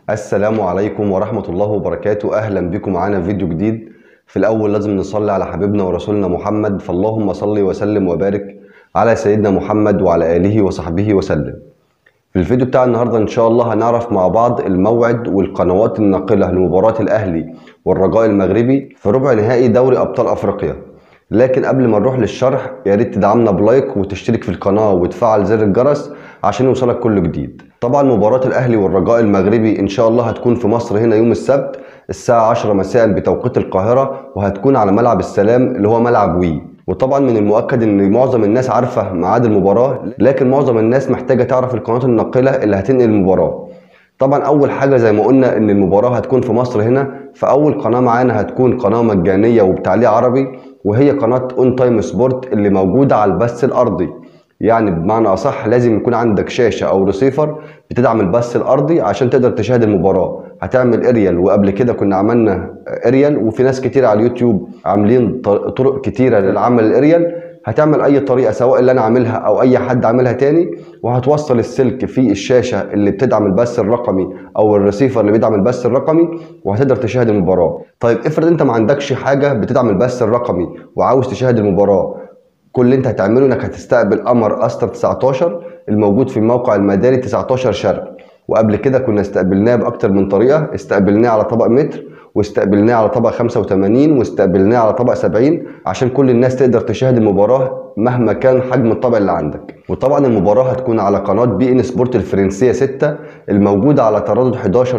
السلام عليكم ورحمة الله وبركاته. أهلا بكم معانا في فيديو جديد. في الأول لازم نصلي على حبيبنا ورسولنا محمد، فاللهم صل وسلم وبارك على سيدنا محمد وعلى آله وصحبه وسلم. في الفيديو بتاع النهاردة إن شاء الله هنعرف مع بعض الموعد والقنوات الناقلة لمباراة الأهلي والرجاء المغربي في ربع نهائي دوري أبطال أفريقيا. لكن قبل ما نروح للشرح يا ريت تدعمنا بلايك وتشترك في القناة وتفعل زر الجرس عشان يوصلك كل جديد. طبعا مباراة الأهلي والرجاء المغربي إن شاء الله هتكون في مصر هنا يوم السبت الساعة 10 مساء بتوقيت القاهرة، وهتكون على ملعب السلام اللي هو ملعب وي. وطبعا من المؤكد ان معظم الناس عارفة ميعاد المباراة، لكن معظم الناس محتاجة تعرف القنوات الناقلة اللي هتنقل المباراة. طبعا اول حاجة زي ما قلنا ان المباراة هتكون في مصر هنا، فاول قناة معانا هتكون قناة مجانية وبتعليق عربي، وهي قناة اون تايم سبورت اللي موجودة على البث الارضي. يعني بمعنى اصح لازم يكون عندك شاشة او ريسيفر بتدعم البث الارضي عشان تقدر تشاهد المباراة. هتعمل اريال، وقبل كده كنا عملنا اريال، وفي ناس كتير على اليوتيوب عاملين طرق كتيرة للعمل الاريال. هتعمل اي طريقة سواء اللي انا عاملها او اي حد عاملها تاني، وهتوصل السلك في الشاشة اللي بتدعم البث الرقمي او الريسيفر اللي بيدعم البث الرقمي، وهتقدر تشاهد المباراة. طيب افرض انت ما عندكش حاجة بتدعم البث الرقمي وعاوز تشاهد المباراة، كل اللي انت هتعمله انك هتستقبل قمر استر 19 الموجود في الموقع المداري 19 شرق. وقبل كده كنا استقبلناه باكتر من طريقه، استقبلناه على طبق متر، واستقبلناه على طبق 85، واستقبلناه على طبق 70، عشان كل الناس تقدر تشاهد المباراه مهما كان حجم الطبق اللي عندك. وطبعا المباراه هتكون على قناه بي ان سبورت الفرنسيه 6 الموجوده على تردد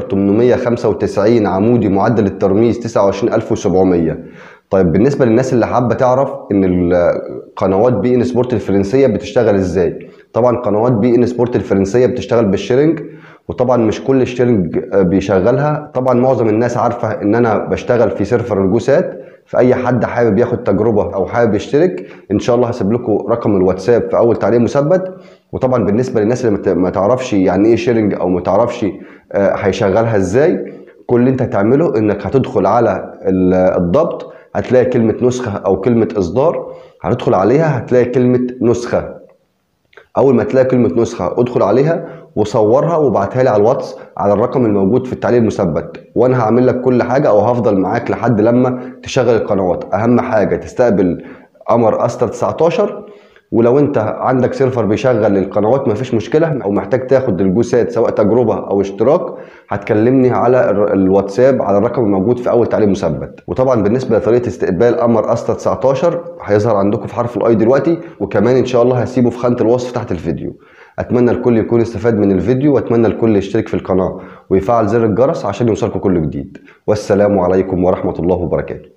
11895 عمودي، معدل الترميز 29700. طيب بالنسبه للناس اللي حابه تعرف ان قنوات بي ان سبورت الفرنسيه بتشتغل ازاي، طبعا قنوات بي ان سبورت الفرنسيه بتشتغل بالشيرنج، وطبعا مش كل الشيرنج بيشغلها. طبعا معظم الناس عارفه ان انا بشتغل في سيرفر الجوسات، فاي حد حابب ياخد تجربه او حابب يشترك ان شاء الله هسيب لكم رقم الواتساب في اول تعليق مثبت. وطبعا بالنسبه للناس اللي ما تعرفش يعني ايه شيرنج او ما تعرفش هيشغلها ازاي، كل اللي انت هتعمله انك هتدخل على الضبط، هتلاقي كلمة نسخة أو كلمة إصدار، هتدخل عليها هتلاقي كلمة نسخة. أول ما تلاقي كلمة نسخة ادخل عليها وصورها وابعتها لي على الواتس على الرقم الموجود في التعليق المثبت، وأنا هعمل لك كل حاجة أو هفضل معاك لحد لما تشغل القنوات. أهم حاجة تستقبل قمر أستر 19، ولو انت عندك سيرفر بيشغل القنوات مفيش مشكله، او محتاج تاخد الجوسات سواء تجربه او اشتراك هتكلمني على الواتساب على الرقم الموجود في اول تعليق مثبت. وطبعا بالنسبه لطريقه استقبال قمر استر 19 هيظهر عندكم في حرف الاي دلوقتي، وكمان ان شاء الله هسيبه في خانه الوصف تحت الفيديو. اتمنى الكل يكون استفاد من الفيديو، واتمنى الكل يشترك في القناه ويفعل زر الجرس عشان يوصلكم كل جديد. والسلام عليكم ورحمه الله وبركاته.